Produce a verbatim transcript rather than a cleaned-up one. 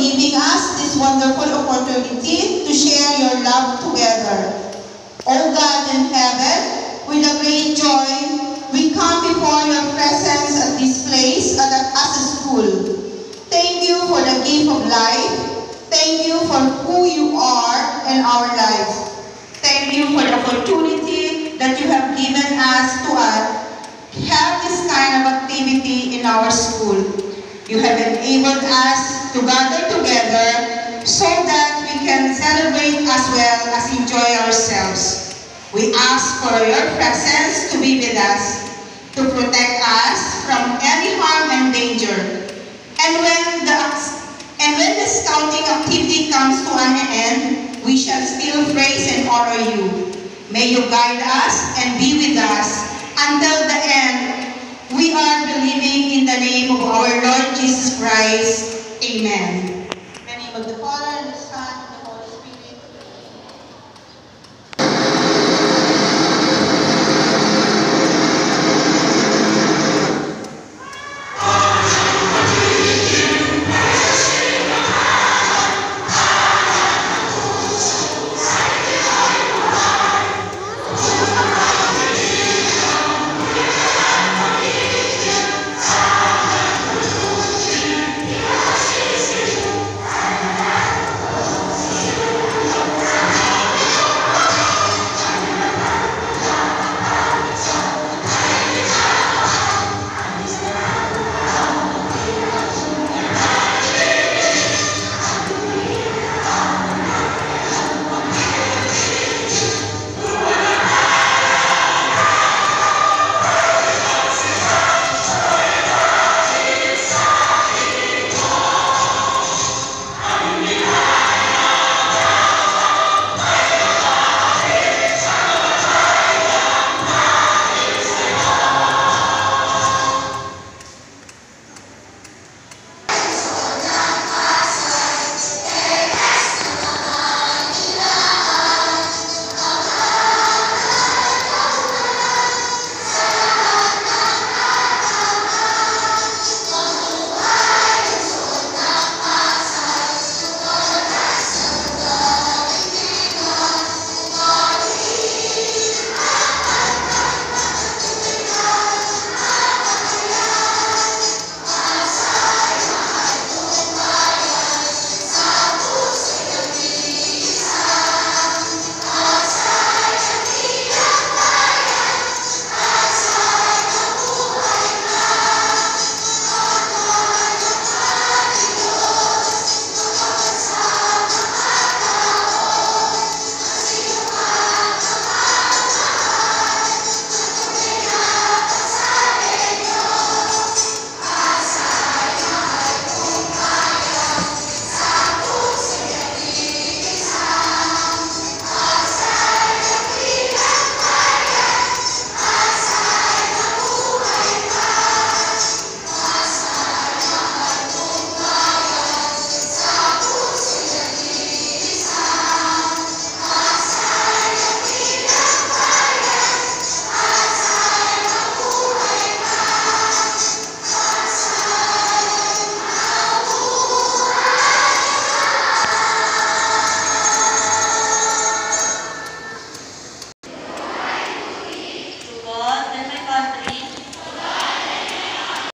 giving us this wonderful opportunity to share your love together. O God in heaven, with a great joy, we come before your presence at this place at a, as a school. Thank you for the gift of life. Thank you for who you are in our lives. Thank you for the opportunity that you have given us to us have this kind of activity in our school. You have enabled us to gather together so that we can celebrate as well as enjoy ourselves. We ask for your presence to be with us, to protect us from any harm and danger. And when the, and when the scouting activity comes to an end, we shall still praise and honor you. May you guide us and be with us until the end. We are believing in the name of our Lord Jesus Christ. Amen. In the name of the Father,